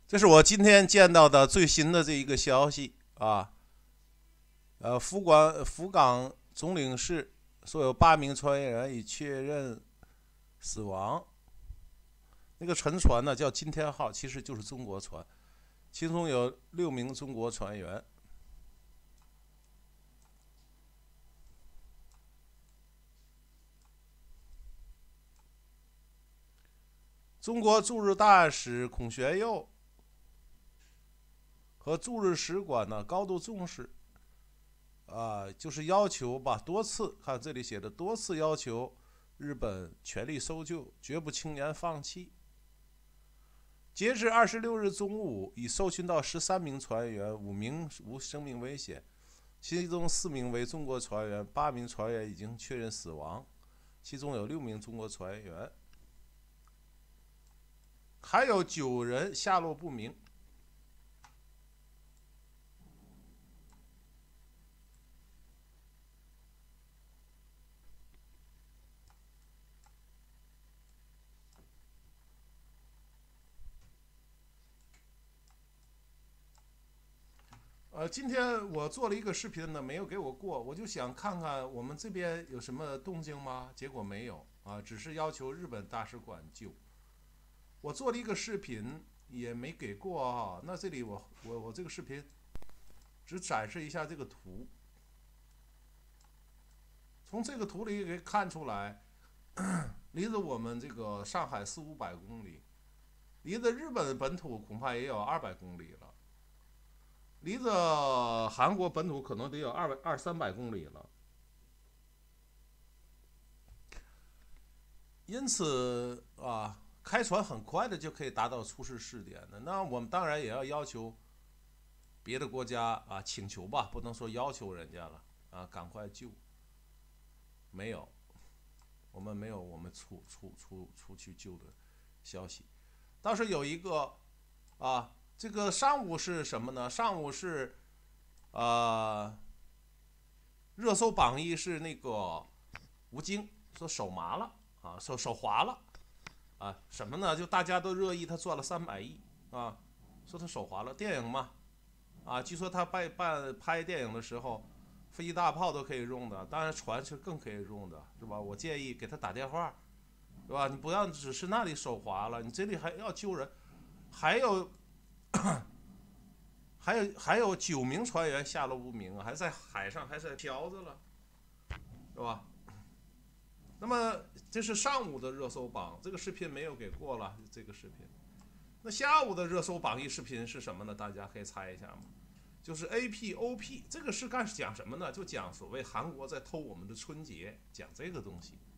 这是我今天见到的最新的这一个消息啊。福冈总领事说有8名船员已确认死亡。那个沉船呢叫今天号，其实就是中国船，其中有6名中国船员。中国驻日大使孔学佑和驻日使馆呢高度重视就是要求吧，多次看这里写的，多次要求日本全力搜救，绝不轻言放弃。截至26日中午，已搜寻到13名船员，5名无生命危险，其中4名为中国船员，8名船员已经确认死亡，其中有6名中国船员，还有9人下落不明。今天我做了一个视频呢，没有给我过，我就想看看我们这边有什么动静吗？结果没有啊，只是要求日本大使馆救。我做了一个视频也没给过啊。那这里我这个视频只展示一下这个图，从这个图里可以看出来，离着我们这个上海400-500公里，离着日本本土恐怕也有200公里了。离着韩国本土可能得有200-300公里了，因此开船很快的就可以达到出事试点的。那我们当然也要求别的国家请求吧，不能说要求人家了赶快救。没有，我们没有我们出去救的消息。倒是有一个这个上午是什么呢？上午是热搜榜一是那个吴京说手麻了手滑了什么呢？就大家都热议他赚了300亿说他手滑了。电影嘛据说他拍电影的时候，飞机大炮都可以用的，当然船是更可以用的，是吧？我建议给他打电话，是吧？你不要只是那里手滑了，你这里还要救人，还有9名船员下落不明还在海上还在漂着了，是吧？那么这是上午的热搜榜，这个视频没有给过了，这个视频。那下午的热搜榜一视频是什么呢？大家可以猜一下吗？就是 APOP， 这个是讲什么呢？就讲所谓韩国在偷我们的春节，讲这个东西。